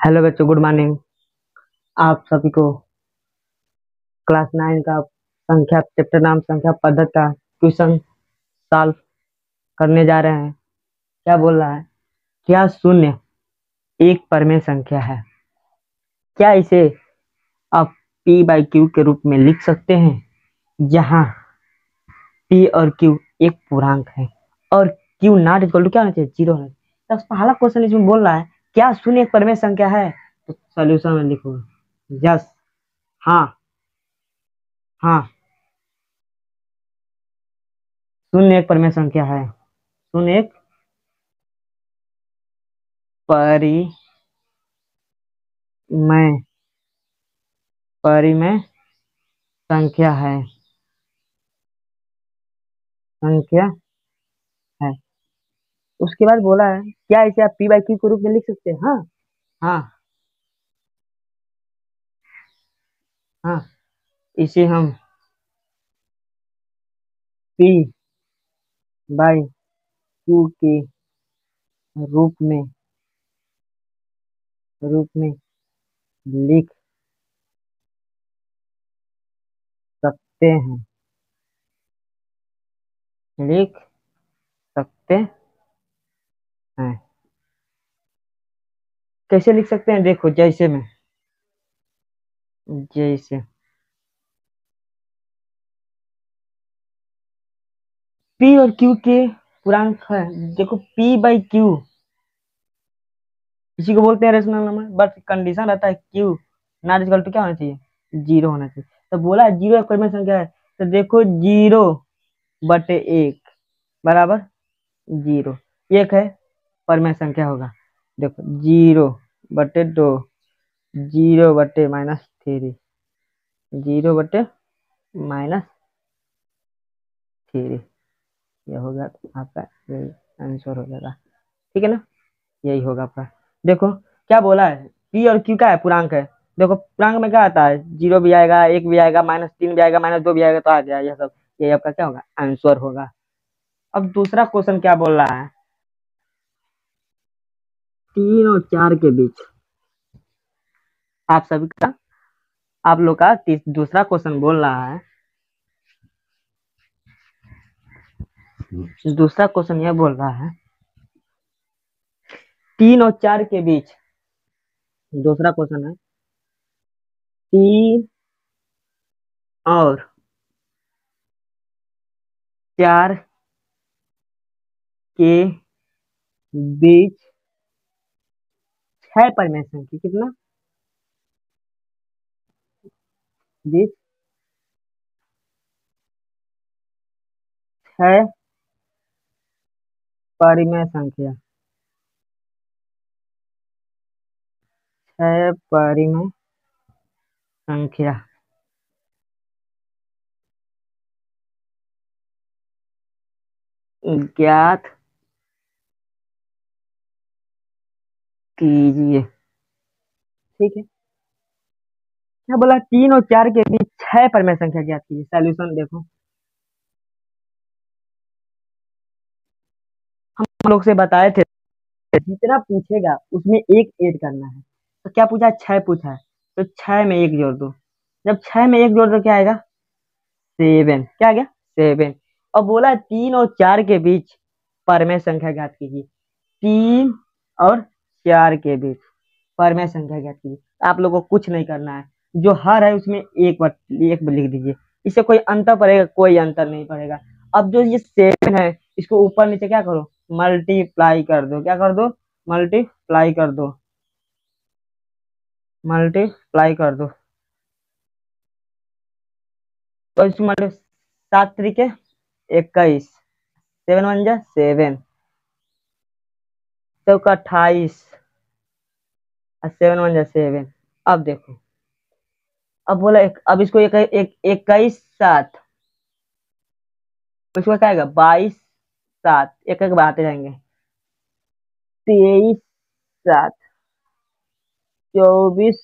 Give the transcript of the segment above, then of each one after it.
Hello बच्चों, good morning. आप सभी को क्लास 9 का संख्या चैप्टर नाम संख्या पद्धति का क्वेश्चन सॉल्व करने जा रहे हैं। क्या बोल रहा है? क्या शून्य एक परमेय संख्या है? क्या इसे आप p बाई क्यू के रूप में लिख सकते हैं, जहां p और q एक पूर्णांक है और q नॉट इक्वल टू क्या होना चाहिए? 0 होना चाहिए। तो पहला क्वेश्चन इसमें बोल रहा है क्या शून्य एक परमेय संख्या है? तो सॉल्यूशन में लिखो यस, हाँ, हाँ, शून्य एक परमेय संख्या है। शून्य एक परिमेय परिमेय संख्या है। संख्या है। उसके बाद बोला है क्या इसे आप पी बाई क्यू के रूप में लिख सकते हैं? हाँ, हाँ, हाँ, इसे हम पी बाई क्यू के रूप में लिख सकते हैं। लिख सकते हैं। कैसे लिख सकते हैं? देखो, जैसे पी और क्यू के पूर्णांक है। देखो, पी बाई क्यू इसी को बोलते हैं रेशनल नंबर, बट कंडीशन रहता है क्यू नॉट इक्वल टू क्या होना चाहिए? 0 होना चाहिए। तो बोला 0 एक परिमेय संख्या है, तो देखो 0/1 बराबर 0। एक है, परिमेय संख्या होगा। देखो 0/2, 0/-3, 0/-3, यह होगा आपका आंसर हो जाएगा। ठीक है ना? यही होगा आपका। देखो क्या बोला है, पी और क्यू का है पूर्णांक है। देखो पूर्णांक में क्या आता है? 0 भी आएगा, 1 भी आएगा, -3 भी आएगा, -2 भी आएगा, तो आ गया यह सब। यही आपका क्या होगा? आंसर होगा। अब दूसरा क्वेश्चन क्या बोल रहा है? 3 और 4 के बीच आप सभी का आप लोग का दूसरा क्वेश्चन बोल रहा है। दूसरा क्वेश्चन यह बोल रहा है 3 और 4 के बीच। दूसरा क्वेश्चन है 3 और 4 के बीच 6 परिमेय संख्या कितना? बीच 6 परिमेय संख्या। 6 परिमेय संख्या ज्ञात कीजिए। ठीक है, क्या बोला? 3 और 4 के बीच 6 परिमेय संख्या ज्ञात कीजिए। सॉल्यूशन देखो, हम लोग से बताए थे जितना पूछेगा उसमें एक ऐड करना है। तो क्या पूछा है? 6 पूछा है, तो 6 में एक जोड़ दो। जब 6 में एक जोड़ दो क्या आएगा? 7। क्या आ गया? 7। और बोला 3 और 4 के बीच परमेय संख्या ज्ञात कीजिए। 3 और 4 के बीच परमेय संख्या ज्ञात कीजिए। आप लोगों को कुछ नहीं करना है, जो हर है उसमें एक लिख दीजिए। इससे कोई अंतर पड़ेगा? कोई अंतर नहीं पड़ेगा। अब जो ये 7 है, इसको ऊपर नीचे क्या करो? मल्टीप्लाई कर दो। क्या कर दो? मल्टीप्लाई कर दो। मल्टीप्लाई कर दो। तो इसमें 7 तरीके 21, 7 × 1 = 7, चौका 28 और 7 × 1 = 7। अब देखो, अब बोला अब इसको एक 21 7, इसको क्या आएगा? 22 7, एक एक बढ़ाते जाएंगे। 23 7, 24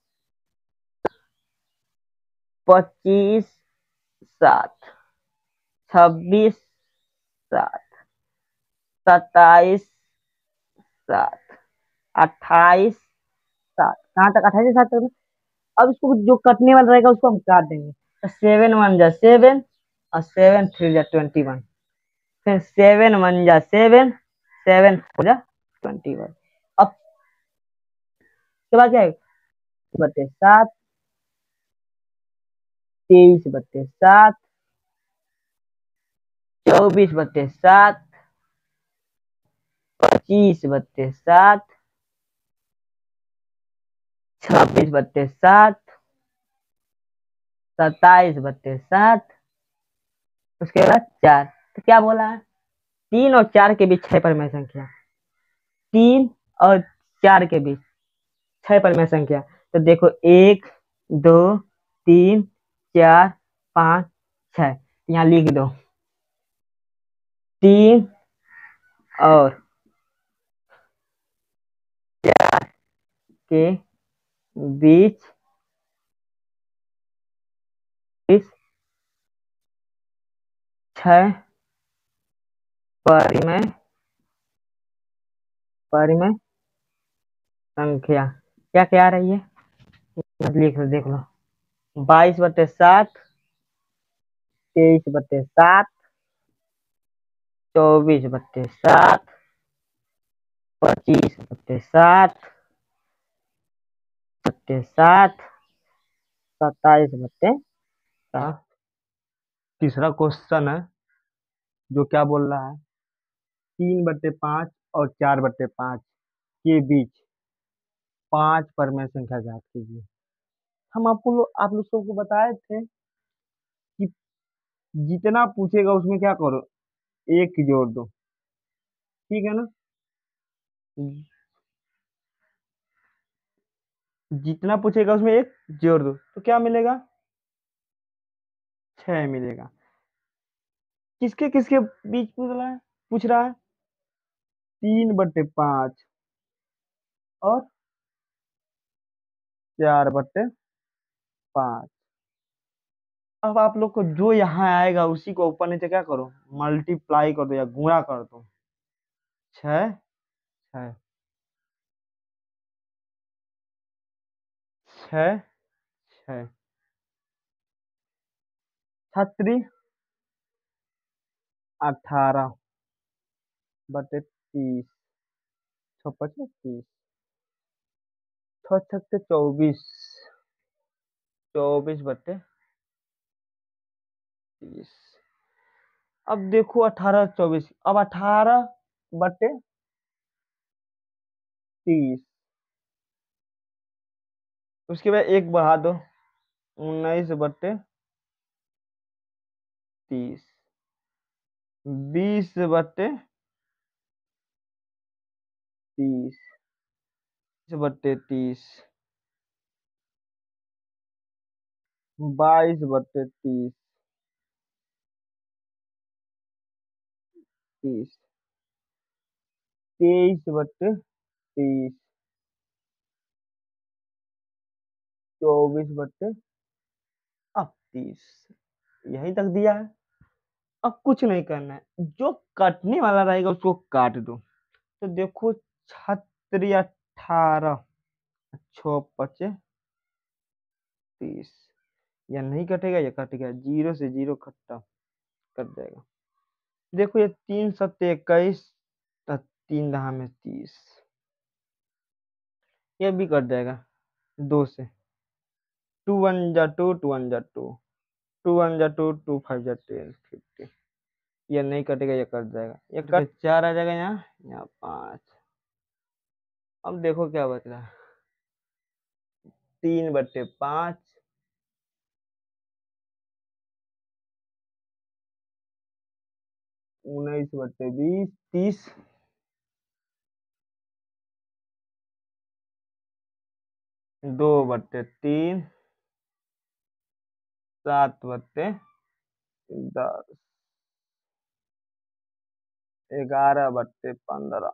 25 7, 26 7, 27 7, 28 सात, कहाँ तक 28 से 7 तक। अब इसको जो कटने वाला रहेगा उसको हम काट देंगे। तो 7 1 जा 7, और 7 3 जा 21। फिर 7 1 जा 7, 7 4 जा 21। अब के बाद क्या है, 22 7, 23 32 7, 24 32 7, 25 32 7, 26 32 7, 27 32 7, उसके बाद 4। तो क्या बोला है, 3 और 4 के बीच 6 परिमेय संख्या, 3 और 4 के बीच 6 परिमेय संख्या। तो देखो 1 2 3 4 5 6, यहाँ लिख दो। 3 और 4 के बीच 6 परिमेय परिमेय संख्या क्या क्या आ रही है, लिख लो, देख लो। 22 बटे 7, 23 बटे 7, 24 बटे 7, 25 बटे 7, 27 बटे 7। तीसरा क्वेश्चन है जो क्या बोल रहा है, 3 बटे 5 और 4 बटे 5 के बीच 5 परिमेय संख्या ज्ञात कीजिए। हम आप लोग सबको बताए थे कि जितना पूछेगा उसमें क्या करो, एक जोड़ दो, ठीक है ना। जितना पूछेगा उसमें एक जोड़ दो तो क्या मिलेगा, 6 मिलेगा। किसके किसके बीच पूछ रहा है 3 बटे 5 और 4 बटे 5। अब आप लोग को जो यहाँ आएगा उसी को ऊपर नीचे क्या करो, मल्टीप्लाई कर दो या गुणा कर दो। 6 6 6 6, छत्री 18 बटे 30, 6 5 30, 6 6 24, 24 बटे 30। अब देखो 18 24, अब 18 बटे 30, उसके बाद एक बढ़ा दो, 19 बटे 30, 20 बटे 30, 20 बटे 30, 22 बटे 30, 30, 23 बटे 30, 24 बटे 30। यही तक दिया है। अब कुछ नहीं करना है, जो काटने वाला रहेगा उसको काट दो। तो देखो छत्री 18, 6 5 30, या नहीं कटेगा या कटेगा, 0 से 0 खत्म, कट जाएगा। देखो ये 3 7 21, 3 10 में 30, ये भी कट जाएगा 2 से। 2 1 जा 2, 2 1 जा 2, 2 1 जा 2, 2 5 जा 10, 50। ये नहीं कटेगा, ये कट जाएगा, ये कट 4 आ जाएगा, यहाँ यहाँ 5। अब देखो क्या बच रहा है, 3 बटे 5, 19 बटे 20, 30, 2 बटे 3, 7 बटे 10, 11 बटे 15,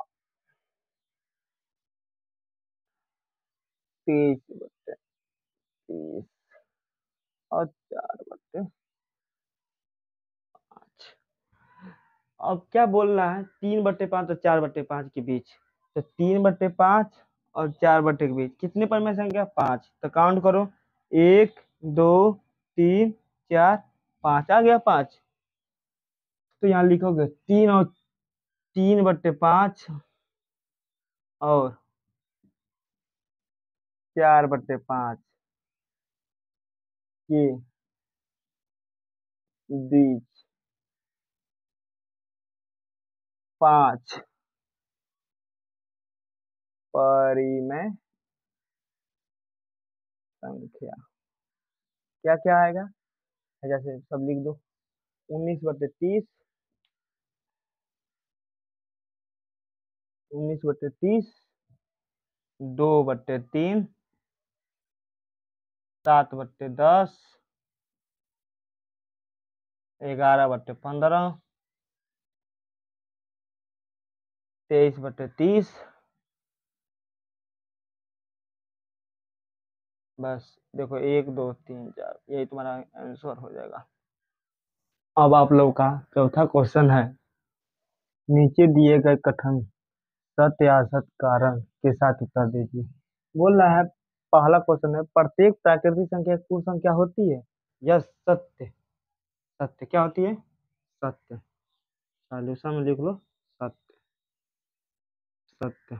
23 बटे 30, और 4 बटे 5। अब क्या बोल रहा है, 3 बटे 5 और 4 बटे 5 के बीच। तो 3 बटे 5 और 4/20 कितनी परमेय संख्या? 5। तो काउंट करो, 1 2 3 4 5 आ गया 5। तो यहाँ लिखोगे 3 और 3/5 और 4/5 के बीच 5 परिमेय संख्या क्या क्या आएगा? जैसे सब लिख दो, 19/30, 19/30, 2/3, 7/10, 11/15, 23/30। बस देखो 1 2 3 4 यही तुम्हारा आंसर हो जाएगा। अब आप लोग का चौथा क्वेश्चन है, नीचे दिए गए कथन सत्य या असत्य कारण के साथ उत्तर दीजिए। बोल रहा है, पहला क्वेश्चन है, प्रत्येक प्राकृतिक संख्या एक पूर्ण संख्या होती है? यस, सत्य। सत्य क्या होती है? सत्य। सॉल्यूशन में लिख लो, सत्य। सत्य।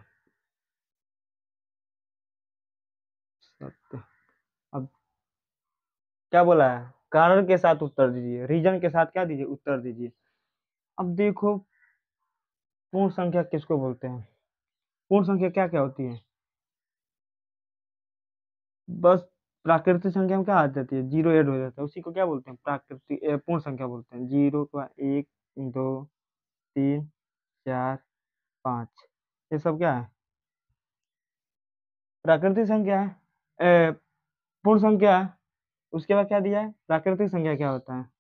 सत्य। अब क्या बोला है? कारण के साथ उत्तर दीजिए, रीजन के साथ क्या दीजिए? उत्तर दीजिए। अब देखो, पूर्ण संख्या किसको बोलते हैं? पूर्ण संख्या क्या क्या होती है? बस प्राकृतिक संख्या में क्या आ जाती है? जीरो ऐड हो जाता है, उसी को क्या बोलते हैं? प्राकृतिक पूर्ण संख्या बोलते हैं। जीरो का 1 2 3 4 5, ये सब क्या है? प्राकृतिक संख्या है, पूर्ण संख्या है। उसके बाद क्या दिया है? प्राकृतिक संख्या क्या होता है?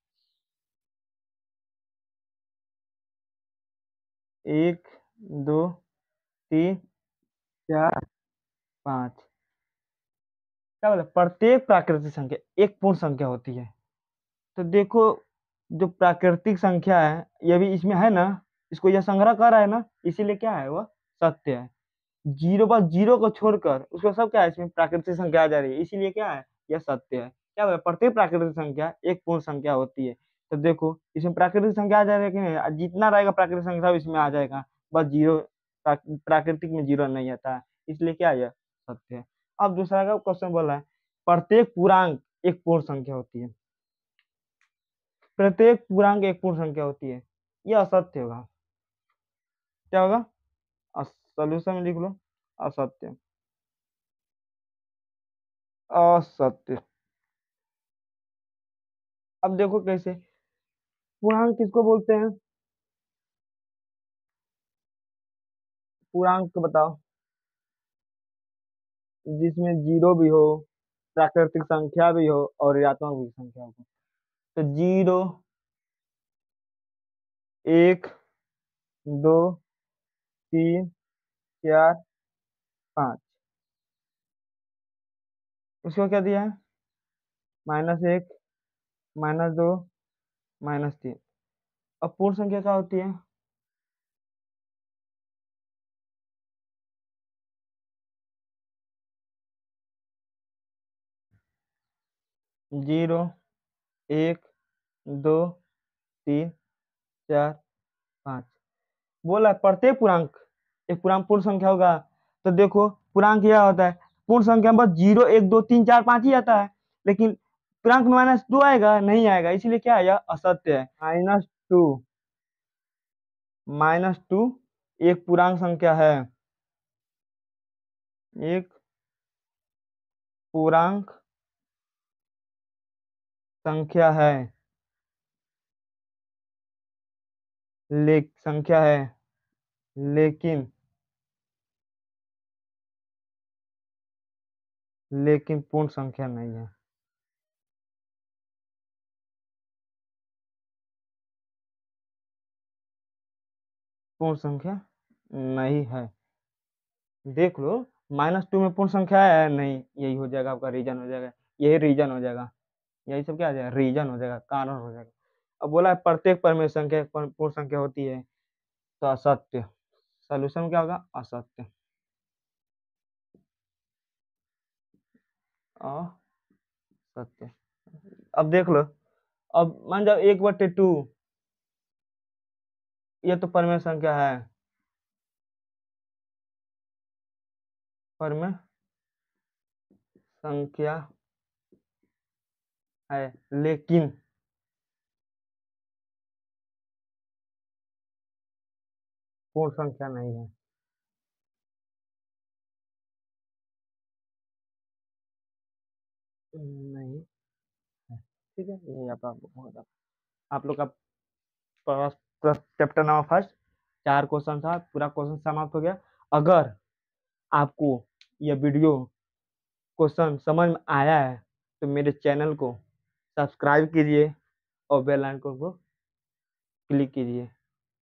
1 2 3 4 5। क्या बोला? प्रत्येक प्राकृतिक संख्या एक पूर्ण संख्या होती है। तो देखो, जो प्राकृतिक संख्या है ये भी इसमें है ना, इसको यह संग्रह कर रहा है ना, इसीलिए क्या है? वह सत्य है। जीरो पर जीरो को छोड़कर उसको सब क्या है? इसमें प्राकृतिक संख्या आ जा रही है, इसीलिए क्या है? यह सत्य है। क्या बोला? प्रत्येक प्राकृतिक संख्या एक पूर्ण संख्या होती है। तो देखो, इसमें प्राकृतिक संख्या आ जाएगा कि नहीं? जितना रहेगा प्राकृतिक संख्या इसमें आ जाएगा, बस जीरो प्राकृतिक में जीरो नहीं आता है, इसलिए क्या है? यह सत्य है। अब दूसरा का क्वेश्चन बोला है, प्रत्येक पूर्णांक एक पूर्ण संख्या होती है। प्रत्येक पूर्णांक एक पूर्ण संख्या होती है, यह असत्य होगा। क्या होगा? सॉल्यूशन में लिख लो, असत्य। असत्य। अब देखो कैसे, पूर्णांक किसको बोलते हैं? पूर्णांक बताओ, जिसमें जीरो भी हो, प्राकृतिक संख्या भी हो और ऋणात्मक भी संख्या हो। तो 0 1 2 3 4 5, उसको क्या दिया है? -1 -2 -3। अब पूर्ण संख्या क्या होती है? 0 1 2 3 4 5। बोला प्रत्येक पूर्णांक एक पूर्णांक पूर्ण संख्या होगा। तो देखो, पूर्णांक यह होता है, पूर्ण संख्या में बस 0 1 2 3 4 5 ही आता है, लेकिन पूर्णांक में -2 आएगा नहीं? आएगा, इसीलिए क्या है? यह असत्य है। -2, -2 एक पूर्णांक संख्या है। एक पूर्णांक संख्या है, संख्या है, लेकिन पूर्ण संख्या नहीं है। पूर्ण संख्या नहीं है। देख लो, -2 में पूर्ण संख्या है नहीं? यही हो जाएगा आपका रीजन हो जाएगा, यही रीजन हो जाएगा, यही सब क्या आ जाएगा? रीजन हो जाएगा, कारण हो जाएगा। अब बोला है प्रत्येक परमेय संख्या एक पूर्ण संख्या होती है, तो असत्य। सॉल्यूशन क्या होगा? असत्य। असत्य। अब देख लो, अब मान जाओ 1/2, ये तो परमेय संख्या है, परमेय संख्या है, लेकिन पूर्ण संख्या नहीं है। नहीं है। ठीक है, यही आप लोग का चैप्टर नंबर फर्स्ट 4 क्वेश्चन था, पूरा क्वेश्चन समाप्त हो गया। अगर आपको यह वीडियो क्वेश्चन समझ में आया है तो मेरे चैनल को सब्सक्राइब कीजिए और बेल आइकन को क्लिक कीजिए।